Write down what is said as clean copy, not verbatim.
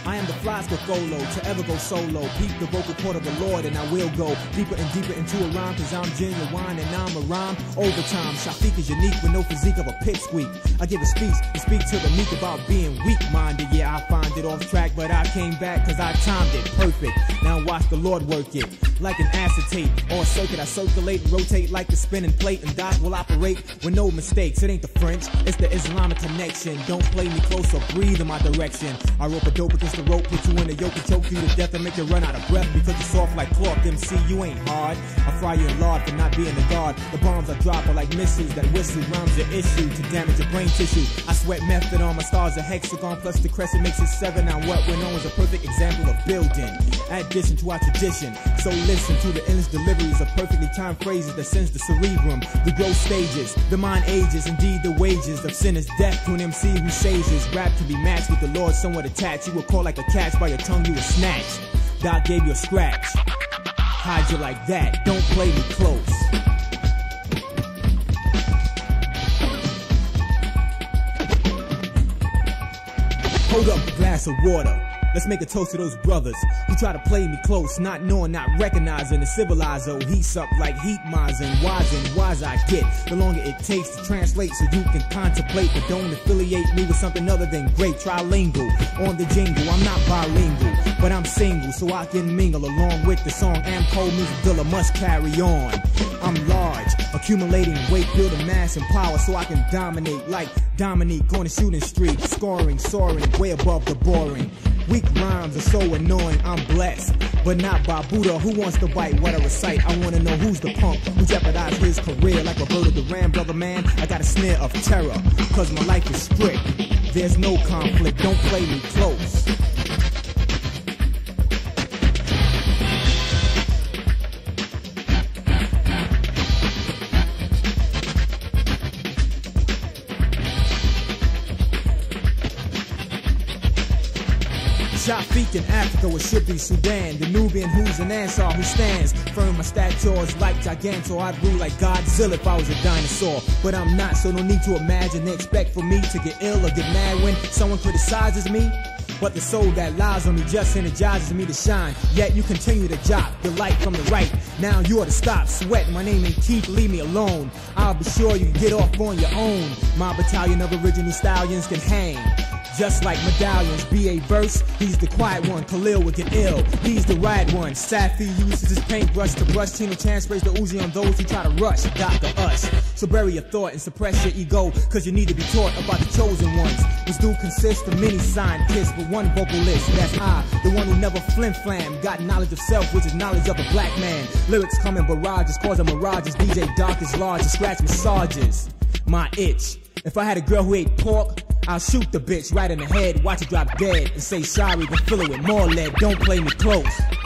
I am the fly Scafolo to ever go solo. Peep the vocal cord of the Lord and I will go deeper and deeper into a rhyme, cause I'm genuine and I'm a rhyme. Overtime, Shafiq is unique with no physique of a pipsqueak. I give a speech to speak to the meek about being weak-minded. Yeah, I find it off track, but I came back cause I timed it perfect. Now watch the Lord work it. Like an acetate or a circuit, I circulate and rotate like the spinning plate, and dots will operate with no mistakes. It ain't the French, it's the Islamic connection. Don't play me close or breathe in my direction. I rope a dope against the rope, put you in the yoke and choke you to death and make you run out of breath because you're soft like cloth. MC, you ain't hard. I fry you in lard for not being the guard. The bombs I drop are like missiles that whistle. Rhymes your issue to damage your brain tissue. I sweat method on my stars, a hexagon plus the crescent makes it 7. Now what went on is a perfect example of building. Addition to our tradition. So listen to the endless deliveries of perfectly timed phrases that sends the cerebrum. The growth stages, the mind ages. Indeed, the wages of sin is death to an MC who sages. Rap can be matched with the Lord somewhat attached. You were caught like a catch by your tongue, you were snatched. Doc gave you a scratch. Hide you like that, don't play me close. Hold up a glass of water. Let's make a toast to those brothers who try to play me close, not knowing, not recognizing the civilizer heats up like heat mines, and wise I get the longer it takes to translate so you can contemplate, but don't affiliate me with something other than great. Trilingual on the jingle, I'm not bilingual, but I'm single so I can mingle along with the song. Amco Music Dilla must carry on. I'm large, accumulating weight, building mass and power so I can dominate like Dominique on the shooting street, scoring, soaring way above the boring. Weak rhymes are so annoying, I'm blessed, but not by Buddha. Who wants to bite what I recite? I wanna know who's the punk who jeopardized his career like Roberto Duran, brother man. I got a snare of terror, cause my life is strict. There's no conflict, don't play me close. Shafiq in Africa, or should be Sudan. The Nubian who's an Ansar who stands firm. My statures like Gigantor. I'd rule like Godzilla if I was a dinosaur. But I'm not, so no need to imagine. They expect for me to get ill or get mad when someone criticizes me. But the soul that lies on me just energizes me to shine. Yet you continue to jot the light from the right. Now you ought to stop, sweat. My name ain't Keith, leave me alone. I'll be sure you get off on your own. My battalion of original stallions can hang just like medallions. B.A. verse, he's the quiet one. Khalil would get ill, he's the right one. Safi uses his paintbrush to brush. Tino Chan sprays the Uzi on those who try to rush Dr. Us. So bury your thought and suppress your ego, cause you need to be taught about the chosen ones, which do consist of many scientists with one vocalist. That's I, the one who never flim-flam. Got knowledge of self, which is knowledge of a black man. Lyrics come in barrages, causing mirages. DJ Dark is large and scratch massages my itch. If I had a girl who ate pork, I'll shoot the bitch right in the head, watch her drop dead, and say sorry, but fill it with more lead. Don't play me close.